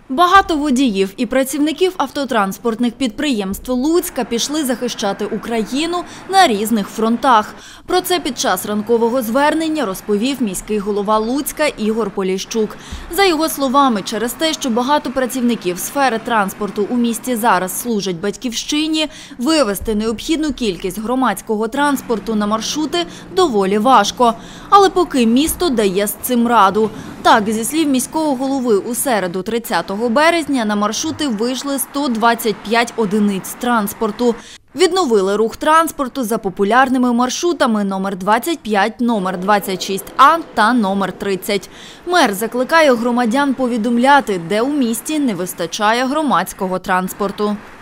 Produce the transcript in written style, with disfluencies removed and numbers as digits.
Багато водіїв і працівників автотранспортних підприємств Луцька пішли захищати Україну на різних фронтах. Про це під час ранкового звернення розповів міський голова Луцька Ігор Поліщук. За його словами, через те, що багато працівників сфери транспорту у місті зараз служать батьківщині, вивести необхідну кількість громадського транспорту на маршрути доволі важко. Але поки місто дає з цим раду. Так, зі слів міського голови, у середу 30 березня на маршрути вийшли 125 одиниць транспорту. Відновили рух транспорту за популярними маршрутами номер 25, номер 26А та номер 30. Мер закликає громадян повідомляти, де у місті не вистачає громадського транспорту.